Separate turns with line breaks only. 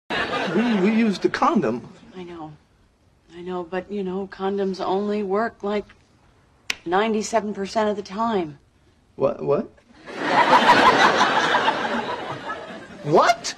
We used a condom.
I know, but, you know, condoms only work like 97% of the time.
What? What?